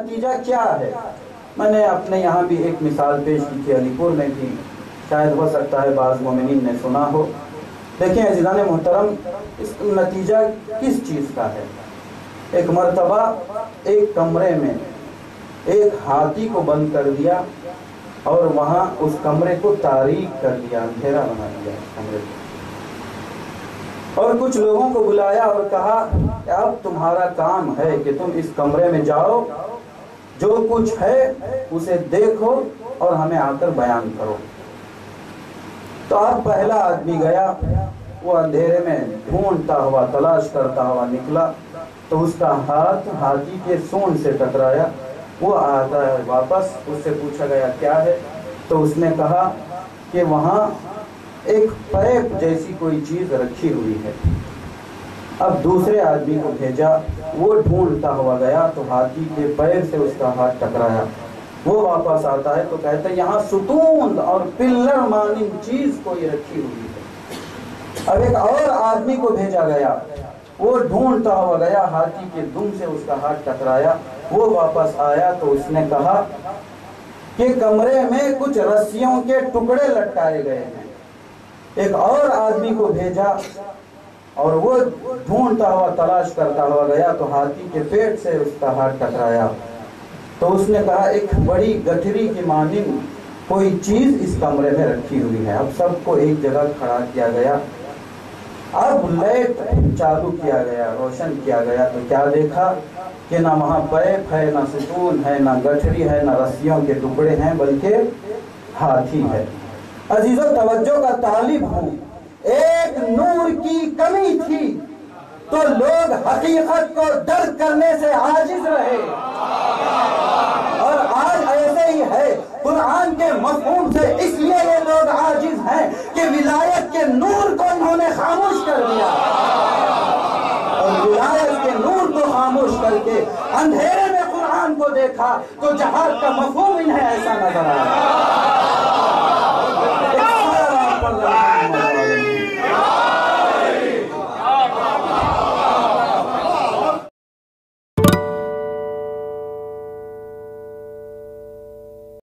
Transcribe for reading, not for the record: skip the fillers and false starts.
نتیجہ کیا ہے؟ میں نے اپنے یہاں بھی ایک مثال پیش کی تھی، علی پور میں بھی، شاید ہو سکتا ہے بعض مومنین نے سنا ہو۔ دیکھیں عزیزان محترم، اس نتیجہ کس چیز کا ہے؟ ایک مرتبہ ایک کمرے میں ایک ہاتھی کو بند کر دیا اور وہاں اس کمرے کو تاریک کر دیا، اندھیرا بنا دیا اس کمرے کو، اور کچھ لوگوں کو بلایا اور کہا کہ اب تمہارا کام ہے کہ تم اس کمرے میں جاؤ، جو کچھ ہے اسے دیکھو اور ہمیں آ کر بیان کرو۔ تو اب پہلا آدمی گیا، وہ اندھیرے میں ڈھونڈتا ہوا تلاش کرتا ہوا نکلا، تو اس کا ہاتھ ہاتھی کے سونڈ سے ٹکرایا۔ وہ آتا ہے واپس، اس سے پوچھا گیا کیا ہے؟ تو اس نے کہا کہ وہاں ایک پیپ جیسی کوئی چیز رکھی ہوئی ہے۔ اب دوسرے آدمی کو بھیجا، وہ ڈھونڈتا ہوا گیا تو ہاتھی کے پیر سے اس کا ہاتھ ٹکرایا۔ وہ واپس آتا ہے تو کہتا ہے یہاں ستون اور پلر مانند چیز کوئی رکھی ہوئی ہے۔ اب ایک اور آدمی کو بھیجا گیا، وہ ڈھونڈتا ہوا گیا، ہاتھی کے دم سے اس کا ہاتھ ٹکرایا۔ وہ واپس آیا تو اس نے کہا کہ کمرے میں کچھ رسیوں کے ٹکڑے لٹکائے گئے ہیں۔ ایک اور آدمی کو بھیجا اور وہ ڈھونڈتا ہوا تلاش کرتا ہوا گیا تو ہاتھی کے پیٹ سے اس کا ہاتھ ٹکرایا۔ تو اس نے کہا ایک بڑی گٹھری کی مانند کوئی چیز اس کمرے میں رکھی ہوئی ہے۔ اب سب کو ایک جگہ کھڑا کیا گیا، اب لائٹ چالو کیا گیا، روشن کیا گیا، تو کیا دیکھا کہ نہ وہاں پیپ ہے، نہ ستون ہے، نہ گٹھری ہے، نہ رسیوں کے ٹکڑے ہیں، بلکہ ہاتھی ہے۔ عزیزو توجہ کا طالب ہوں، ایک نور کی کمی تھی تو لوگ حقیقت کو درک کرنے سے عاجز رہے، اور آج ایسے ہی ہے۔ قرآن کے مفہوم سے اس لیے یہ لوگ عاجز ہیں کہ ولایت کے نور کو انہوں نے خاموش کر دیا، اور ولایت کے نور کو خاموش کر کے اندھیرے میں قرآن کو دیکھا تو جہاد کا مفہوم انہیں ایسا نظر آیا۔